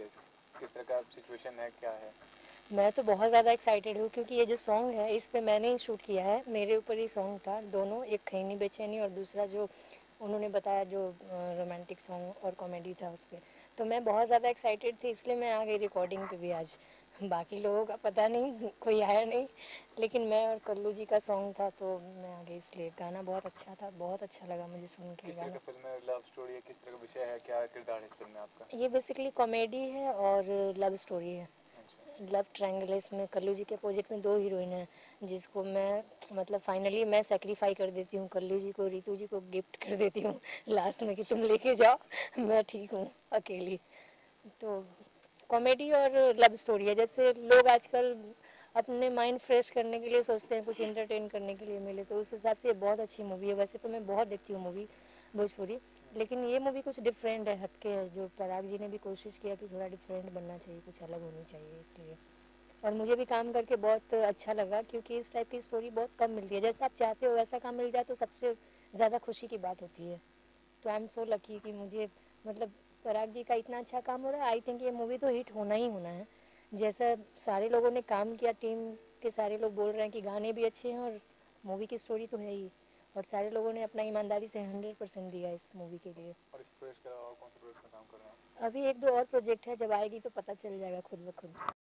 किस तरह का सिचुएशन है, क्या है? मैं तो बहुत ज़्यादा एक्साइटेड हूँ क्योंकि ये जो सॉन्ग है इस पे मैंने ही शूट किया है, मेरे ऊपर ही सॉन्ग था दोनों, एक खैनी बेचैनी और दूसरा जो उन्होंने बताया जो रोमांटिक सॉन्ग और कॉमेडी था उस पर। तो मैं बहुत ज़्यादा एक्साइटेड थी इसलिए मैं आ गई रिकॉर्डिंग पे भी आज। बाकी लोगों का पता नहीं, कोई आया नहीं, लेकिन मैं और कल्लू जी का सॉन्ग था तो मैं आ गई। इसलिए गाना बहुत अच्छा था, बहुत अच्छा लगा मुझे सुन के किस तरह गाना। का फिल्म है, लव स्टोरी है, किस तरह का विषय है, क्या किरदार है इस फिल्म में आपका? ये बेसिकली कॉमेडी है और लव स्टोरी है। अच्छा। लव ट्रायंगल है इसमें। कल्लू जी के प्रोजेक्ट में दो हीरोइन हैं जिसको मैं मतलब फाइनली मैं सेक्रीफाई कर देती हूँ, कल्लू जी को रितु जी को गिफ्ट कर देती हूँ लास्ट में कि तुम लेके जाओ, मैं ठीक हूँ अकेली। तो कॉमेडी और लव स्टोरी है। जैसे लोग आजकल अपने माइंड फ्रेश करने के लिए सोचते हैं कुछ इंटरटेन करने के लिए मिले, तो उस हिसाब से ये बहुत अच्छी मूवी है। वैसे तो मैं बहुत देखती हूँ मूवी भोजपुरी, लेकिन ये मूवी कुछ डिफरेंट है, हटके है। जो पराग जी ने भी कोशिश किया कि थोड़ा डिफरेंट बनना चाहिए, कुछ अलग होनी चाहिए, इसलिए। और मुझे भी काम करके बहुत अच्छा लगा क्योंकि इस टाइप की स्टोरी बहुत कम मिलती है। जैसे आप चाहते हो वैसा काम मिल जाए तो सबसे ज़्यादा खुशी की बात होती है। तो आई एम सो लकी कि मुझे मतलब पराग जी का इतना अच्छा काम हो रहा है। आई थिंक ये मूवी तो हिट होना ही होना है। जैसा सारे लोगों ने काम किया, टीम के सारे लोग बोल रहे हैं कि गाने भी अच्छे हैं और मूवी की स्टोरी तो है ही, और सारे लोगों ने अपना ईमानदारी से 100% दिया इस मूवी के लिए। और इस प्रोजेक्ट के अलावा और कौन से प्रोजेक्ट में काम कर रहे हैं आप? अभी एक दो और प्रोजेक्ट है, जब आएगी तो पता चल जाएगा खुद ब खुद।